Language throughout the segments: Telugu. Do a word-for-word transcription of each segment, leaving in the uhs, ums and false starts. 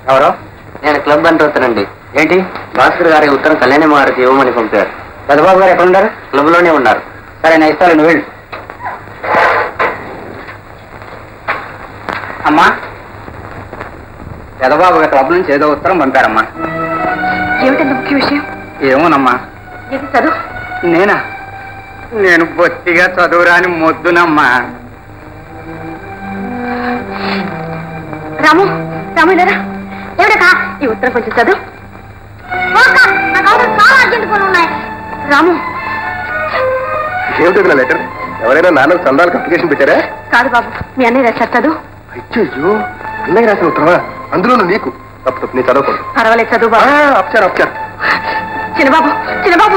ఎవరో? నేను క్లబ్ అంటున్నానండి. ఏంటి? భాస్కర్ గారి ఉత్తరం కళ్యాణమ్మ గారికి ఇవ్వమని పంపారు. పెద్దబాబు గారు ఎక్కడ ఉన్నారు? క్లబ్ లోనే ఉన్నారు. సరే నేను ఇస్తాను, నువ్వు వెళ్ళు. అమ్మా, పెద్దబాబు గారి క్లబ్ నుంచి ఏదో ఉత్తరం పంపారమ్మా. ఏమిటంత ముఖ్య విషయం? ఏమోనమ్మా. ఇది చదువు. నేనా? నేను బొత్తిగా చదువురాని మొద్దునమ్మా. రాము, రాము లేరా? ఎవడకా ఈ ఉత్తరం కొంచెం చదువు. చాలా అర్జెంట్ పనులు ఉన్నాయి. రాము, ఏమిటి లెటర్? ఎవరైనా నాన్నకు చందాలకు అప్లికేషన్ పెట్టారా? కాదు బాబు, మీ అన్నయ్య రాశారు, చదువు. అయ్యో, అన్నయ్య రాసిన ఉత్తరమా? అందులోనూ నీకు? తప్పు తప్పు, నేను చదవకూడదు. పర్వాలేదు, చదువు బాబు. అప్చారు అప్చారు. చిన్నబాబు, చిన్నబాబు,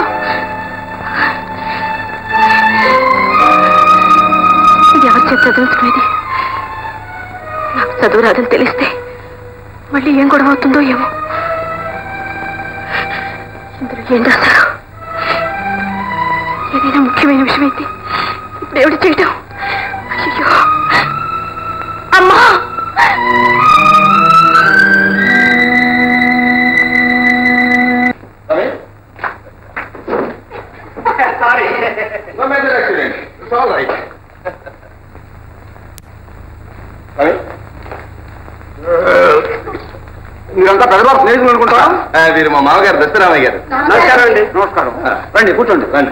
ఇది ఎవరు చెప్పి చదువుతున్నది? నాకు చదువు రాదని తెలిస్తే మళ్ళీ ఏం గొడవ అవుతుందో ఏమో. ఇందులో ఏం రాశారు? ఏదైనా ముఖ్యమైన విషయం అయితే ఇప్పుడు ఎవడు చేయటం? అయ్యో అమ్మా! మీరంతా పెద్దబాబు స్నేహితులు అనుకుంటారా? వీరు మా మామగారు దశరామయ్య గారు. నమస్కారం అండి. నమస్కారం. రండి, కూర్చోండి. రండి.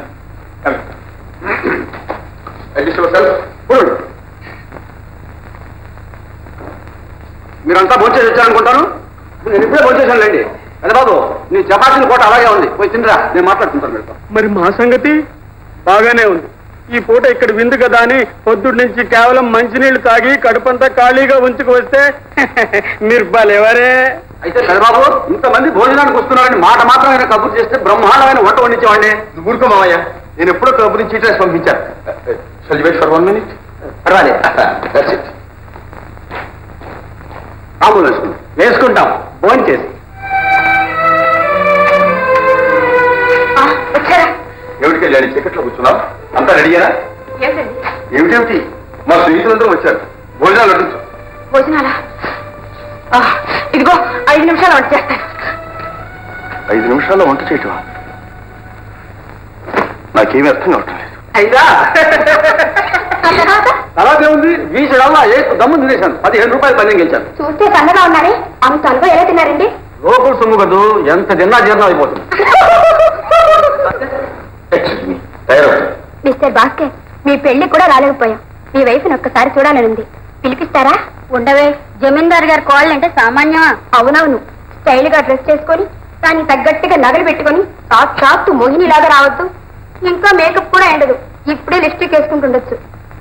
మీరంతా భోజనం వచ్చారనుకుంటాను. నేను ఇప్పుడే భోజేశానులేండి. పెద్దబాబు, నీ చపాతీని కోట అలాగే ఉంది, పోయి తిందిరా, నేను మాట్లాడుతుంటాను మీతో. మరి మా సంగతి బాగానే ఉంది. ఈ పూట ఇక్కడ విందు కదా అని పొద్దుటి నుంచి కేవలం మంచినీళ్లు తాగి కడుపంతా ఖాళీగా ఉంచుకు వస్తే మీరు బాలేవరే. అయితే పెద్దబాబు, ఇంతమంది భోజనానికి వస్తున్నారని మాట మాత్రమే కబుర్ చేస్తే బ్రహ్మాండమైన వంట వండించేవాడిని. నువ్వు ఊరుకో మామయ్య, నేను ఎప్పుడో కబుర్ నుంచి చీట్ రాసి పంపించాను. For one minute. పర్వాలేదు, మామూలు వేసుకుంటాం వేసుకుంటాం భోజనం చేసి. ఎవరికి వెళ్ళాలి? చీకట్లో కూర్చున్నాం. అంతా రెడీయేనా? ఏమిటేమిటి, మా స్నేహితులందరూ వచ్చారు. భోజనాలు అడ్డించు. భోజనాలా? ఇదిగో ఐదు నిమిషాలు వంట చేస్తాను. ఐదు నిమిషాల్లో వంట చేయటం నాకేమీ అర్థం కావట్లేదు. అయ్యా అలాగే ఉంది. వీసుడల్లా ఏ దమ్ము తినేశాను. పదిహేను రూపాయలు పని గెలిచాను. చూస్తే సన్నగా ఉన్నారే, అంత అనుభవం ఎలా తిన్నారండి? లోపల సొమ్ము కదూ, ఎంత తిన్నా జీర్ణం అయిపోతుంది. మిస్టర్ భాస్కర్, మీ పెళ్లి కూడా రాలేకపోయాం. మీ వైఫ్ని ఒక్కసారి చూడాలనుంది, పిలిపిస్తారా? ఉండవే, జమీందారు గారి కోళ్ళంటే సామాన్యమా? అవునవును, స్టైల్ గా డ్రెస్ చేసుకొని దానికి తగ్గట్టుగా నగలు పెట్టుకొని సాక్షాత్తు మోహినిలాగా రావద్దు. ఇంకా మేకప్ కూడా ఎండదు, ఇప్పుడే లిప్స్టిక్ వేసుకుంటుండొచ్చు.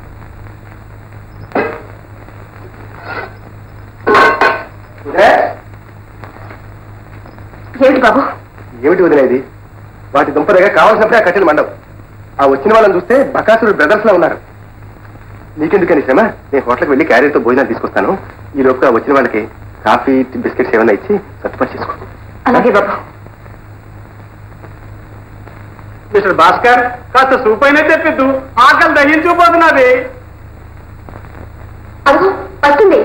ఏమిటి బాబు? ఏమిటి వదిలేది? వాటి దుంపదగా కావాల్సినప్పుడే ఆ కట్టెలు మండవు. ఆ వచ్చిన వాళ్ళని చూస్తే బకాసురుడు బ్రదర్స్ లో ఉన్నారు. నీకెందుకని శ్రమ? నేను హోటల్కి వెళ్ళి క్యారియర్తో భోజనాలు తీసుకొస్తాను. ఈ లోపు వచ్చిన వాళ్ళకి కాఫీ బిస్కెట్స్ ఏమైనా ఇచ్చి సత్తుపడి చేసుకో. అలాగే బాబు. మిస్టర్ భాస్కర్, కాస్త సూప్ అయినా తెప్పిద్దు, ఆకలి దహించుకుపోతున్నది. అదిగో వస్తుంది.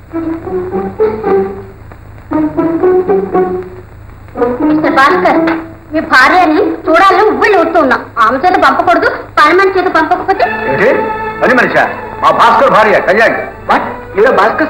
మిస్టర్ భాస్కర్, మీ భార్యని చూడాలని ఉవ్విళ్ళు ఊడుతున్నాం. ఆమె చేత పంపకూడదు, పని మనిషి చేత పంపకపోతే? పని మనిషా? మా భాస్కర్ భార్య కళ్యాణ్. భాస్కర్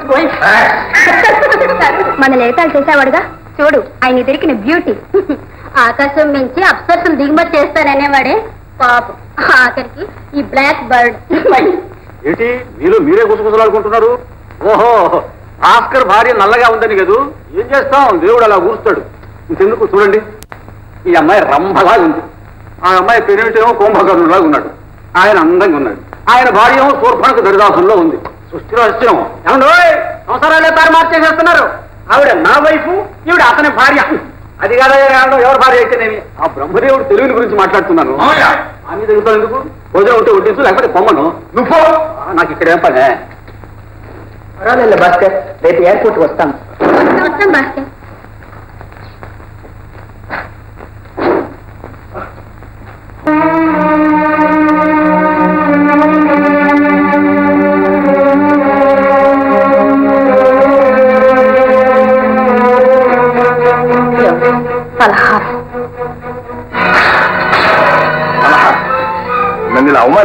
మన లేతాలు చేసేవాడుగా, చూడు ఆయన దొరికిన బ్యూటీ. ఆకాశం నుంచి అప్సరసలు దిగుమతి చేస్తారనేవాడే పాపం, ఆఖరికి ఈ బ్లాక్ బర్డ్. ఏంటి మీరు మీరే గుసగుసలాడుకుంటున్నారు? ఓహో, భాస్కర్ భార్య నల్లగా ఉందని కదూ. ఏం చేస్తాం, దేవుడు అలా ఊరుస్తాడు. ఇంకెందుకు చూడండి, ఈ అమ్మాయి రంభలాగా ఉంది. ఆ అమ్మాయి పెరిమిటేమో కుంభకర్ణులాగా ఉన్నాడు. ఆయన అందంగా ఉన్నాడు. ఆయన భార్య ఏమో శూర్పణకు దరిదాసంలో ఉంది. సృష్టిలో అశ్చర్యం. ఏమండో సంసారాలే తారు మార్చేసేస్తున్నారు. ఆవిడ నా వైఫ్, ఈవిడ అతని భార్య. అది కాదా ఎవరి భార్య అయితేనేమి. ఆ బ్రహ్మదేవుడు తెలుగుని గురించి మాట్లాడుతున్నాను. అన్ని తెలుగుతాను ఎందుకు? భోజనం ఉంటే వడ్డించు, లేకపోతే పొమ్మను. నువ్వు నాకు ఇక్కడ ఏం పనే? పర్వాలేదు భాస్కర్, రేపు ఎయిర్పోర్ట్ వస్తాం. వస్తాం భాస్కర్.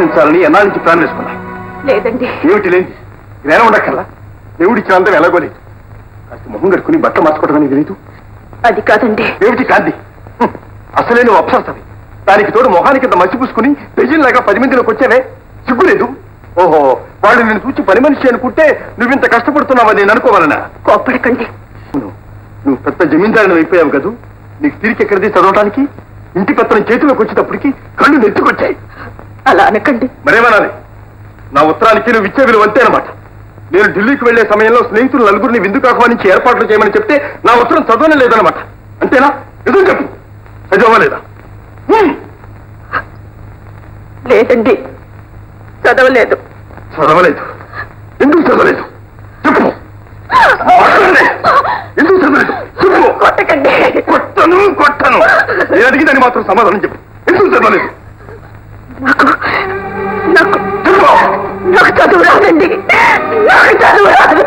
అనుభవించాలని ఎన్నాళ్ళ నుంచి ప్లాన్ వేసుకున్నా. లేదండి. ఏమిటి లేదు? ఇదేనా ఉండక్కర్లా? దేవుడిచ్చిన అందం ఎలాగోలేదు. కాస్త మొహం కట్టుకుని బట్టలు మార్చుకోవడం అనేది తెలియదు. అది కాదండి. ఏమిటి కాంతి? అసలే నువ్వు అప్సరసవి. దానికి తోడు మొహానికి ఇంత మసి పూసుకుని పెజిల్లాగా పది మందిలోకి వచ్చావే, సిగ్గులేదు? ఓహో, వాళ్ళు నేను చూసి పని మనిషి అనుకుంటే నువ్వింత కష్టపడుతున్నావని నేను అనుకోవాలనా? కోపడకండి. నువ్వు పెద్ద జమీందారిని అయిపోయావు కదూ. నీకు తిరిగి ఎక్కడిది చదవటానికి? ఇంటి పెత్తనం చేతిలోకి వచ్చేటప్పటికి కళ్ళు నెత్తుకొచ్చాయి. అలా అనకండి. మరేమనాలి? నా ఉత్తరానికి నువ్వు ఇచ్చే విలువ అంతే అనమాట. నేను ఢిల్లీకి వెళ్లే సమయంలో స్నేహితులు నలుగురిని విందుకు ఆహ్వానించి ఏర్పాట్లు చేయమని చెప్తే నా ఉత్తరం చదవనే లేదనమాట. అంతేనా? ఎదురు చెప్పు, చదవలేదా? లేదండి, చదవలేదు. చదవలేదు? ఎందుకు చదవలేదు చెప్పు. ఎందుకు చదవలేదు చెప్పు. కొట్టకండి. కొట్టను కొట్టను. నేను అడిగిందని మాత్రం సమాధానం చెప్పు. ఎందుకు చదవలేదు? నాకు నాకు నాకు చదువు రాదండి. నాకు చదువు రాదు.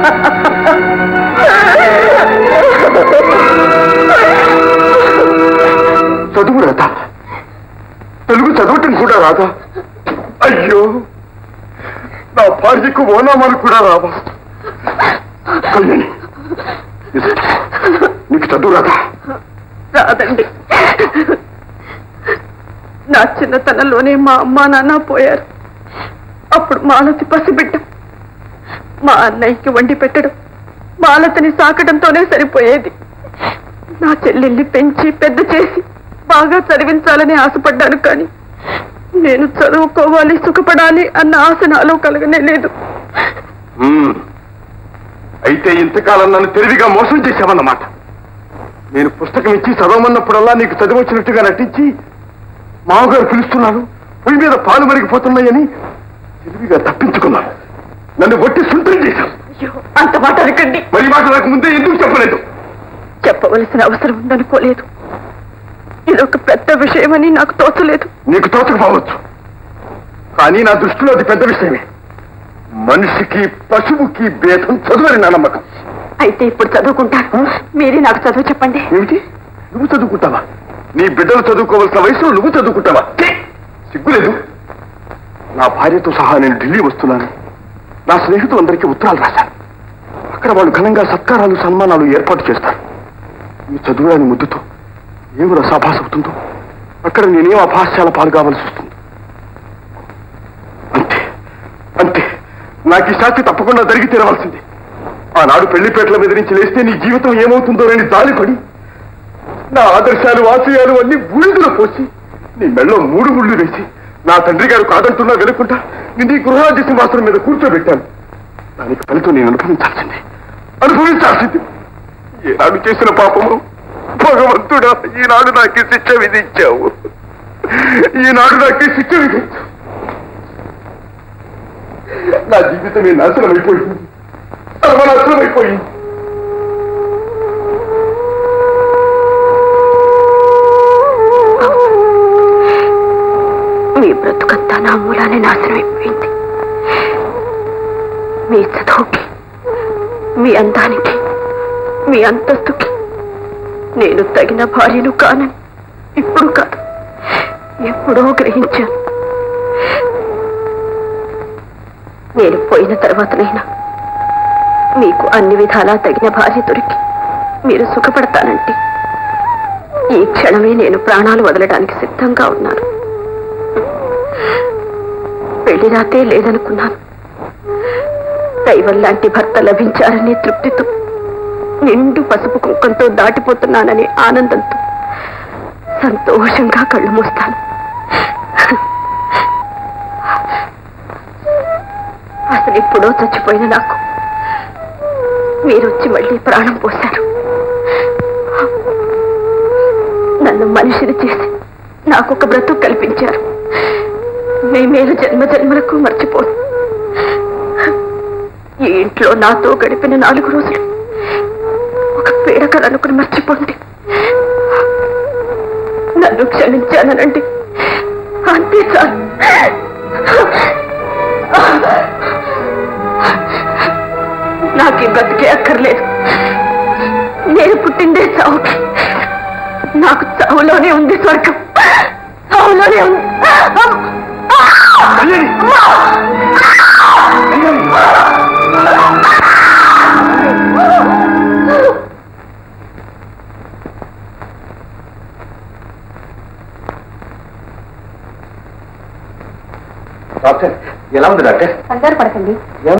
చదువు రాదా? తెలుగు చదవటం కూడా రాదా? అయ్యో, నా భార్యకు ఓనామాలు కూడా రావా? కళ్యాణి, నీకు చదువు రాదా? రాదండి. నా చిన్నతనంలోనే మా అమ్మా నాన్న పోయారు. అప్పుడు మాలతి పసిబిడ్డ. మా అన్నయ్యకి వండి పెట్టడం, మాలతిని సాకడంతోనే సరిపోయేది. నా చెల్లెల్ని పెంచి పెద్ద చేసి బాగా చదివించాలని ఆశపడ్డాను. కానీ నేను చదువుకోవాలి, సుఖపడాలి అన్న ఆశ నాలో కలగనే లేదు. అయితే ఇంతకాలం నన్ను తెలివిగా మోసం చేశావన్నమాట. నేను పుస్తకం ఇచ్చి చదవమన్నప్పుడల్లా నీకు చదివి వచ్చినట్టుగా నటించి మామగారు పిలుస్తున్నాను, పొయ్యి మీద పాలు మరిగిపోతున్నాయని తెలివిగా తప్పించుకున్నాను. నన్ను ఒట్టి సుంటం చేశాను. అంత మాట అనకండి. మరి మాట నాకు ముందే ఎందుకు చెప్పలేదు? చెప్పవలసిన అవసరం ఉందనుకోలేదు. ఇదొక పెద్ద విషయమని నాకు తోచలేదు. నీకు తోచకపోవచ్చు, కానీ నా దృష్టిలో అది పెద్ద విషయమే. మనిషికి పశువుకి భేదం చదువని నా నమ్మకం. అయితే ఇప్పుడు చదువుకుంటాను. మీరే నాకు చదువు చెప్పండి. ఏమిటి? నువ్వు చదువుకుంటావా? నీ బిడ్డలు చదువుకోవాల్సిన వయసులో నువ్వు చదువుకుంటావా? సిగ్గులేదు? నా భార్యతో సహా నేను ఢిల్లీ వస్తున్నాను. నా స్నేహితులందరికీ ఉత్తరాలు రాశాను. అక్కడ వాళ్ళు ఘనంగా సత్కారాలు, సన్మానాలు ఏర్పాటు చేస్తారు. ఈ చదువురాని ముద్దుతో ఏమి రసాభాస అవుతుందో అక్కడ నేనేం అభాస్యాల పాలు కావాల్సి వస్తుంది. అంతే అంతే, నాకు ఈ శాస్తి తప్పకుండా జరిగి తీరవలసింది. ఆనాడు పెళ్లిపేటల మీద నుంచి లేస్తే నీ జీవితం ఏమవుతుందో అని జాలిపడి నా ఆదర్శాలు, ఆశయాలు అన్ని బూడిదలో పోసి నీ మెళ్ళో మూడు ముళ్ళు వేసి నా తండ్రి గారు కాదంటున్నా వెనుకుంటా నిన్ను గృహరాజ్య సింహాసనం మీద కూర్చోబెట్టాను. దానికి ఫలితం నేను అనుభవించాల్సింది అనుభవించాల్సింది ఏనాడు చేసిన పాపము భగవంతుడా, ఈనాడు నాకు శిక్ష విధించావు. ఈనాడు నాకు శిక్ష విధించావు. నా జీవితమే నాశనం అయిపోయింది, సర్వనాశనం అయిపోయింది. మీ బ్రతుకంతా నా మూలానే నాశనం అయిపోయింది. మీ చదువుకి, మీ అందానికి, మీ అంతస్తుకి నేను తగిన భార్యను కానని ఇప్పుడు కాదు, ఎప్పుడో గ్రహించాను. నేను పోయిన తర్వాతనైనా మీకు అన్ని విధాలా తగిన భార్య దొరికి మీరు సుఖపడతానంటే ఈ క్షణమే నేను ప్రాణాలు వదలడానికి సిద్ధంగా ఉన్నాను. పెళ్లి రాతే లేదనుకున్నాను. దైవం లాంటి భర్త లభించారనే తృప్తితో, నిండు పసుపు కుంకంతో దాటిపోతున్నాననే ఆనందంతో సంతోషంగా కళ్ళు మూస్తాను. అసలు ఎప్పుడో చచ్చిపోయిన నాకు మీరొచ్చి మళ్ళీ ప్రాణం పోశారు. నన్ను మనిషిని చేసి నాకొక బ్రతుకు కల్పించారు. మీ మేలు జన్మ జన్మలకు మర్చిపోను. ఈ ఇంట్లో నాతో గడిపిన నాలుగు రోజులు ఒక పీడకలు అనుకుని మర్చిపోండి. నన్ను క్షమించానండి, అంతే చాలు. నాకు ఈ బ్రతికే అక్కర్లేదు. నేను పుట్టిందే చావుకి. నాకు చావులోనే ఉంది స్వర్గం, చావులోనే ఉంది. డాక్టర్ ఎలా ఉంది డాక్టర్? కంగారు పడకండి.